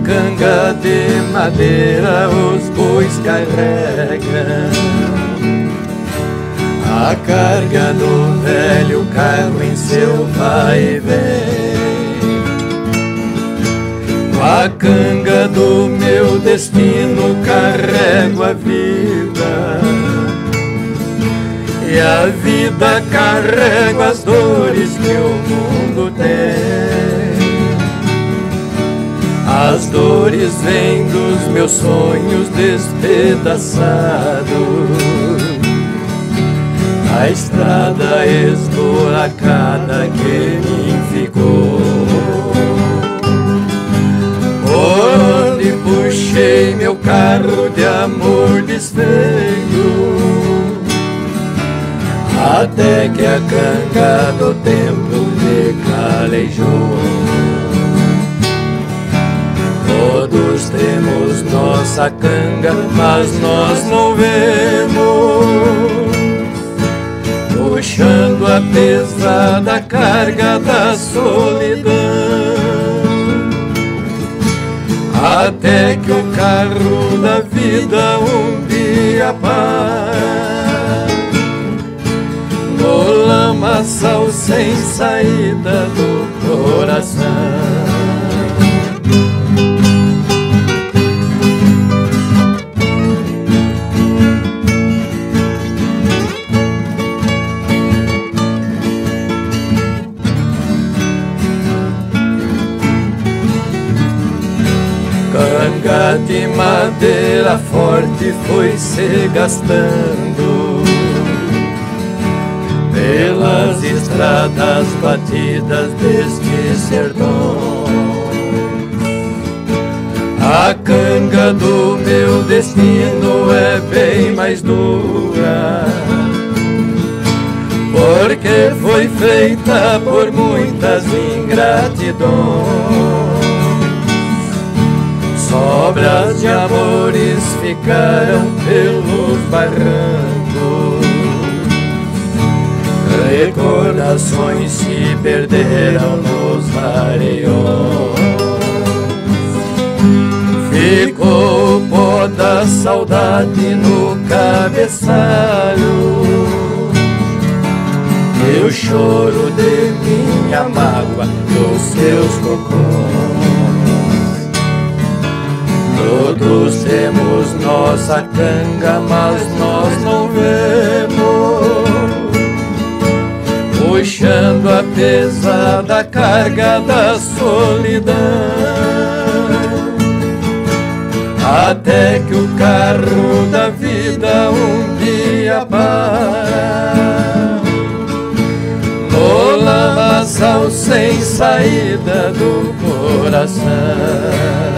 canga de madeira os bois carregam, a carga do velho carro em seu vai e vem. Com a canga do meu destino carrego a vida, e a vida carrego as dores que o mundo tem. As dores vêm dos meus sonhos despedaçados, a estrada esburacada que me ficou. Onde puxei meu carro de amor desfeito, até que a canga do tempo me calejou. Todos temos nossa canga, mas nós não vemos, puxando a pesada carga da solidão, até que o carro da vida um dia para no lamaçal sem saída do coração. Canga de madeira forte foi se gastando pelas estradas batidas deste sertão. A canga do meu destino é bem mais dura, porque foi feita por muitas ingratidões. Sobras de amores ficaram pelos barrancos, recordações se perderam nos areiões. Ficou o pó da saudade no cabeçalho, e o choro de minha mágoa dos seus cocôs. Todos temos nossa canga, mas nós não vemos, puxando a pesada carga da solidão, até que o carro da vida um dia para no lamaçal sem saída do coração.